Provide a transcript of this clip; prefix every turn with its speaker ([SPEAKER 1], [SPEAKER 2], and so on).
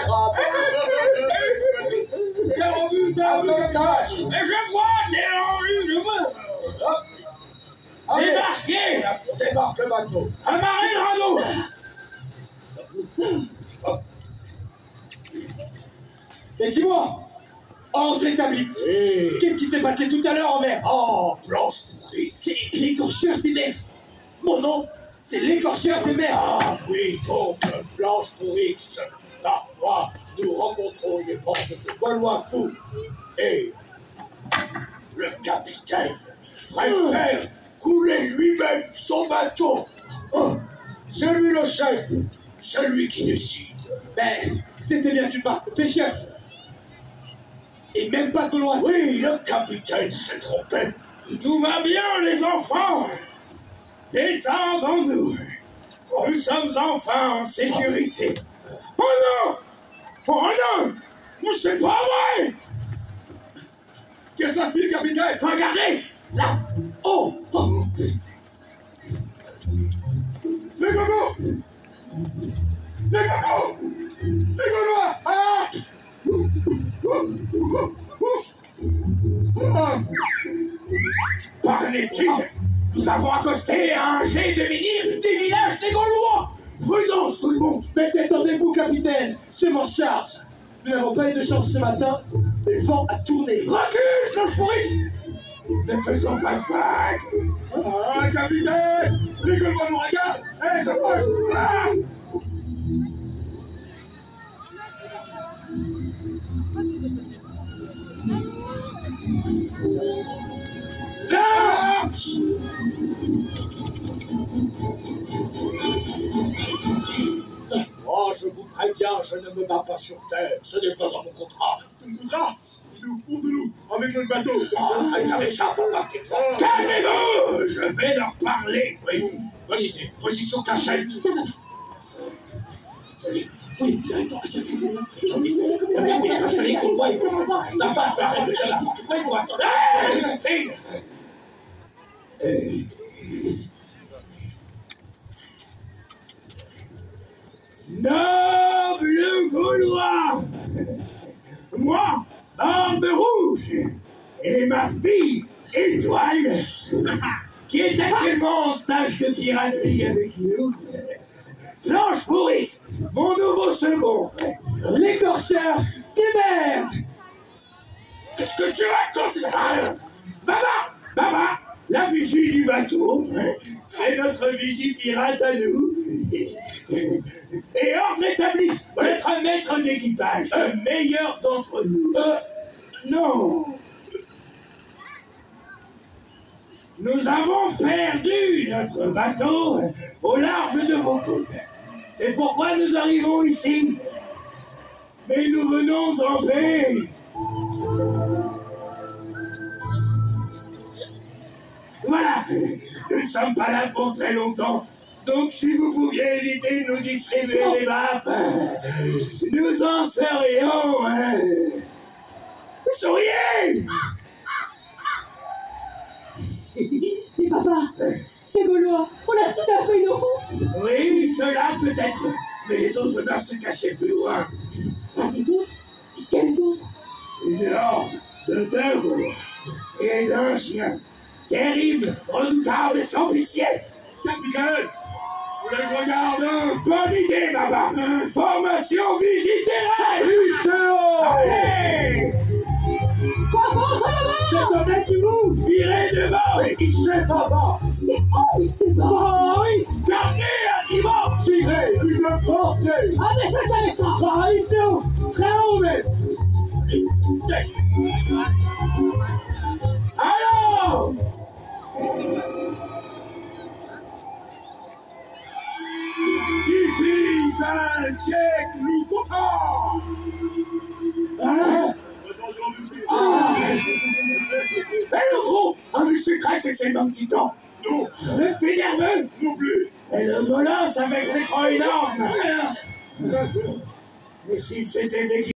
[SPEAKER 1] Mais je vois, t'es en vue, je vois. Débarquez.
[SPEAKER 2] Débarque le bateau.
[SPEAKER 1] Amarrez le radeau.
[SPEAKER 3] Mais dis-moi, André Tablitz, qu'est-ce qui s'est passé tout à l'heure en mer?
[SPEAKER 2] Oh, planche pourrie.
[SPEAKER 3] L'écorcheur des mers. Mon nom, c'est l'écorcheur des mers.
[SPEAKER 2] Ah oui, donc, planche pourrie. Parfois, nous rencontrons une bande de Gaulois fous. Et le capitaine préfère couler lui-même son bateau. C'est lui le chef, celui qui décide.
[SPEAKER 3] Mais c'était bien une barque de pêcheurs. Et même pas gauloise.
[SPEAKER 2] Oui, le capitaine s'est trompé.
[SPEAKER 1] Tout va bien, les enfants. Détendons-nous. Nous sommes enfin en sécurité.
[SPEAKER 2] Oh non! Oh non! Mais c'est pas vrai! Qu'est-ce que c'est, capitaine?
[SPEAKER 1] Regardez, là.
[SPEAKER 3] Oh, oh.
[SPEAKER 2] Les gogos! Les gogos! Les Gaulois! Ah!
[SPEAKER 1] Parlait-il? Nous avons accosté un jet de menhir du village des Gaulois. Prudence, tout le monde.
[SPEAKER 3] Mais détendez-vous, capitaine. Je m'en charge. Nous n'avons pas eu de chance ce matin. Le vent a tourné.
[SPEAKER 1] Recule, Cloche-Pourrix. Ne faisons pas de vagues.
[SPEAKER 2] Ah, capitaine! Les Gaulois nous regardent! Allez, s'approche! Ah!
[SPEAKER 1] Ah!
[SPEAKER 2] Oh, je vous préviens, je ne me bats pas sur terre. Ce n'est pas dans mon contrat. Ton contrat? Il est au fond de l'eau, avec notre bateau.
[SPEAKER 1] Arrête avec ça, papa. Calmez-vous. Je vais leur parler.
[SPEAKER 2] Oui, bonne idée. Position cachette.
[SPEAKER 3] Oui, attends, je suis venu.
[SPEAKER 1] Les Gaulois, ils vont pas. T'as pas de arrêter de faire n'importe quoi, ils vont attendre. Noble Gaulois, moi, Barbe Rouge, et ma fille, Étoile, qui est actuellement en stage de piraterie avec nous, Cloche-Pourrix, mon nouveau second,
[SPEAKER 3] L'écorcheur des mers.
[SPEAKER 1] qu'est-ce que tu racontes? Baba, la vigie du bateau, c'est notre vigie pirate à nous. Et ordre établi, notre maître d'équipage, le meilleur d'entre nous. Non. Nous avons perdu notre bateau au large de vos côtes. C'est pourquoi nous arrivons ici. Mais nous venons en paix. Voilà, nous ne sommes pas là pour très longtemps. Donc si vous pouviez éviter de nous distribuer des baffes, nous en serions... Souriez!
[SPEAKER 4] Mais papa, ces Gaulois, on a tout à fait inoffensifs.
[SPEAKER 1] Oui, cela peut-être, mais les autres doivent se cacher plus loin.
[SPEAKER 4] Les autres? Et quels autres?
[SPEAKER 1] Une horde de deux Gaulois et d'un chien. Terrible, redoutable et sans pitié.
[SPEAKER 2] Capitaine! On les regarde!
[SPEAKER 1] Bonne idée, papa. Formation visitée. Allez!
[SPEAKER 4] Comment ça va?
[SPEAKER 1] Déconnectez-vous! Virez devant!
[SPEAKER 2] Il sait pas!
[SPEAKER 4] C'est où, c'est pas?
[SPEAKER 1] Maurice! Gardez à tribord!
[SPEAKER 2] Tirez une portée!
[SPEAKER 4] Ah, mais c'est intéressant!
[SPEAKER 1] Par ici, très haut même! Alors!
[SPEAKER 2] Ici, 5 siècles, nous comptons! Hein?
[SPEAKER 1] Mais le gros, avec ses tresses et ses mains titans!
[SPEAKER 2] Non!
[SPEAKER 1] T'es nerveux?
[SPEAKER 2] Non plus!
[SPEAKER 1] Et le molosse avec ses crocs énormes! Et s'il s'était déguisé